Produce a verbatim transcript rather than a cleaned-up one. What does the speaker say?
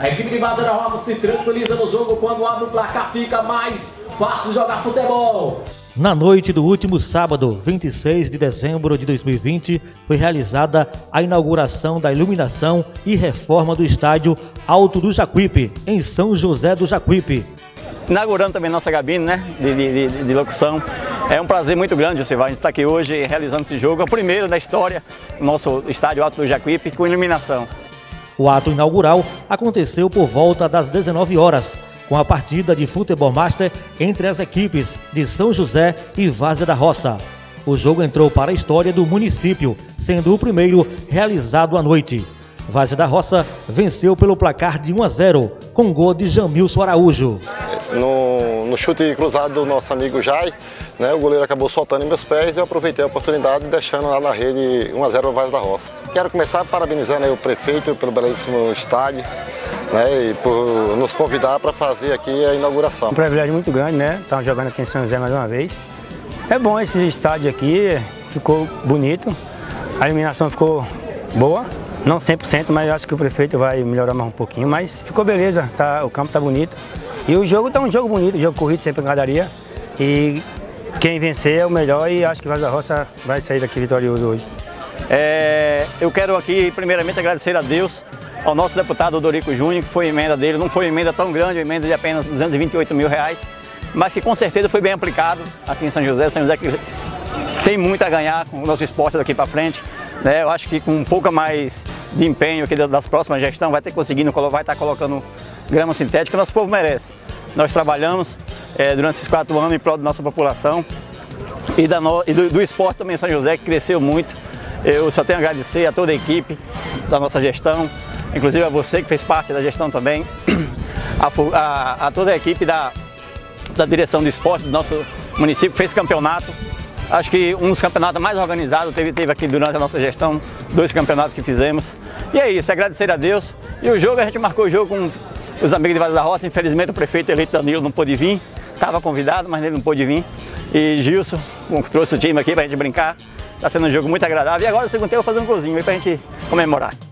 A equipe de Várzea da Roça se tranquiliza no jogo quando abre o placar, fica mais fácil jogar futebol. Na noite do último sábado, vinte e seis de dezembro de dois mil e vinte, foi realizada a inauguração da iluminação e reforma do estádio Alto do Jacuípe, em São José do Jacuípe. Inaugurando também nossa cabine, né, de, de, de, de locução. É um prazer muito grande, Josival, a gente está aqui hoje realizando esse jogo. É o primeiro da história, nosso estádio Alto do Jacuípe, com iluminação. O ato inaugural aconteceu por volta das dezenove horas, com a partida de Futebol Master entre as equipes de São José e Várzea da Roça. O jogo entrou para a história do município, sendo o primeiro realizado à noite. Várzea da Roça venceu pelo placar de um a zero, com gol de Jamilson Araújo. No, no chute cruzado do nosso amigo Jai, né, o goleiro acabou soltando em meus pés e eu aproveitei a oportunidade deixando lá na rede um a zero a Várzea da Roça. Quero começar parabenizando aí o prefeito pelo belíssimo estádio, né, e por nos convidar para fazer aqui a inauguração. Um privilégio muito grande, né? Estamos jogando aqui em São José mais uma vez. É bom esse estádio aqui, ficou bonito, a iluminação ficou boa, não cem por cento, mas eu acho que o prefeito vai melhorar mais um pouquinho, mas ficou beleza, tá, o campo está bonito. E o jogo está um jogo bonito, jogo corrido, sem pancadaria. E quem vencer é o melhor e acho que Várzea da Roça vai sair daqui vitorioso hoje. É, eu quero aqui primeiramente agradecer a Deus, ao nosso deputado Dorico Júnior, que foi a emenda dele, não foi uma emenda tão grande, uma emenda de apenas duzentos e vinte e oito mil reais, mas que com certeza foi bem aplicado aqui em São José. São José que tem muito a ganhar com o nosso esporte daqui para frente, né? Eu acho que com um pouco mais de empenho aqui das próximas gestões vai ter conseguindo, vai estar colocando grama sintética, nosso povo merece. Nós trabalhamos é, durante esses quatro anos em prol da nossa população e, da no, e do, do esporte também em São José, que cresceu muito. Eu só tenho a agradecer a toda a equipe da nossa gestão, inclusive a você que fez parte da gestão também, a, a, a toda a equipe da, da direção do esporte do nosso município que fez campeonato. Acho que um dos campeonatos mais organizados teve, teve aqui durante a nossa gestão, dois campeonatos que fizemos. E é isso, agradecer a Deus. E o jogo, a gente marcou o jogo com os amigos de Várzea da Roça. Infelizmente o prefeito eleito Danilo não pôde vir, estava convidado, mas ele não pôde vir. E Gilson trouxe o time aqui para a gente brincar. Está sendo um jogo muito agradável. E agora, no segundo tempo, eu vou fazer um golzinho aí para a gente comemorar.